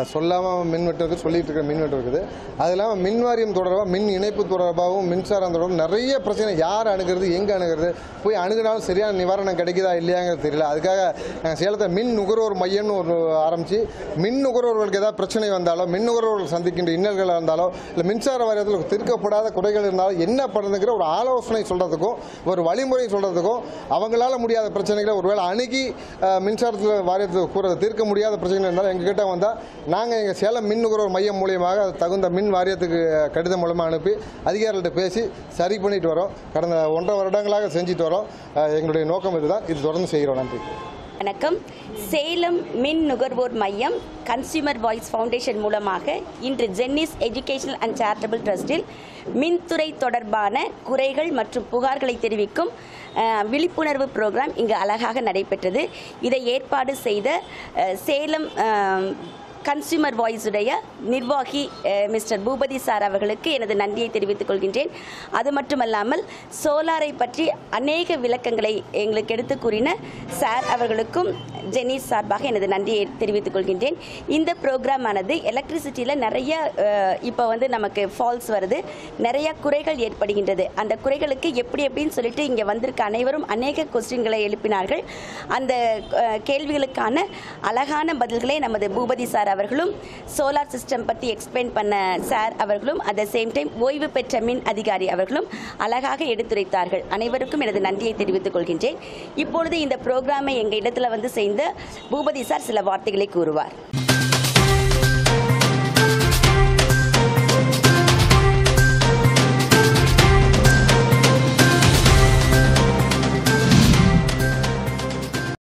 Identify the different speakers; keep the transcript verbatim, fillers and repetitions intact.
Speaker 1: சொல்லாமல் மின்வெட்டு இருக்குது, சொல்லிட்டு இருக்கிற மின்வெட்டு இருக்குது. அது இல்லாமல் மின் வாரியம் தொடர்பாக மின் இணைப்பு தொடர்பாகவும் மின்சாரம் தொடர்பாக நிறைய பிரச்சனை. யார் அணுகிறது, எங்கே அணுகிறது, போய் அணுகினாலும் சரியான நிவாரணம் கிடைக்குதா இல்லையாங்கிறது தெரியல. அதுக்காக நாங்கள் சேலத்தில் மின் நுகர்வோர் மையம்னு ஒரு ஆரம்பித்து மின் நுகர்வோர்களுக்கு ஏதாவது பிரச்சனை வந்தாலோ, மின் நுகர்வோர்கள் சந்திக்கின்ற இன்னல்கள் இருந்தாலோ, இல்லை மின்சார வாரியத்தில் தீர்க்கப்படாத குறைகள் இருந்தாலும் என்ன பண்ணுறதுங்கிற ஒரு ஆலோசனை சொல்கிறதுக்கும் ஒரு வழிமுறை சொல்கிறதுக்கும், அவங்களால முடியாத பிரச்சனைகளை ஒருவேளை அணுகி மின்சாரத்தில் வாரியத்தில் கூறதை தீர்க்க முடியாத பிரச்சனைகள் இருந்தாலும் எங்ககிட்ட வந்தால் நாங்கள் எங்கள் சேலம் மின் நுகர்வோர் மையம் மூலியமாக தகுந்த மின் வாரியத்துக்கு கடிதம் மூலமாக அனுப்பி அதிகாரிகள்கிட்ட பேசி சரி பண்ணிட்டு வரோம். கடந்த ஒன்றரை வருடங்களாக செஞ்சுட்டு வரோம். எங்களுடைய நோக்கம் இதுதான். இது தொடர்ந்து செய்கிறோம். நன்றி.
Speaker 2: வணக்கம். சேலம் மின் நுகர்வோர் மையம் கன்சியூமர் வாய்ஸ் ஃபவுண்டேஷன் மூலமாக இன்று ஜென்னிஸ் எஜுகேஷனல் அண்ட் சேரிட்டபிள் ட்ரஸ்டில் மின்துறை தொடர்பான குறைகள் மற்றும் புகார்களை தெரிவிக்கும் விழிப்புணர்வு ப்ரோக்ராம் இங்கு அழகாக நடைபெற்றது. இதை ஏற்பாடு செய்த சேலம் கன்சியூமர் வாய்ஸ் உடைய நிர்வாகி மிஸ்டர் பூபதி சார் அவர்களுக்கு எனது நன்றியை தெரிவித்துக் கொள்கின்றேன். அது மட்டுமல்லாமல் சோலாரை பற்றி அநேக விளக்கங்களை எங்களுக்கு எடுத்து கூறின சார் அவர்களுக்கும் ஜெனிஸ் சார்பாக எனது நன்றியை தெரிவித்துக் கொள்கின்றேன். இந்த ப்ரோக்ராம் ஆனது எலக்ட்ரிசிட்டியில் நிறைய இப்போ வந்து நமக்கு ஃபால்ஸ் வருது, நிறைய குறைகள் ஏற்படுகின்றது. அந்த குறைகளுக்கு எப்படி எப்படின்னு சொல்லிட்டு இங்கே வந்திருக்க அனைவரும் அநேக கொஸ்டின்களை எழுப்பினார்கள். அந்த கேள்விகளுக்கான அழகான பதில்களை நமது பூபதி சார் அவர்களும் சோலார் சிஸ்டம் பற்றி எக்ஸ்பிளைன் பண்ண சார் அவர்களும் அட் த சேம் டைம் ஓய்வு பெற்ற மின் அதிகாரி அவர்களும் அழகாக எடுத்துரைத்தார்கள். அனைவருக்கும் எனது நன்றியை தெரிவித்துக் கொள்கின்றேன். இப்பொழுது இந்த ப்ரோக்ராமை எங்கள் இடத்துல வந்து செய்த பூபதி சார் சில வார்த்தைகளை கூறுவார்.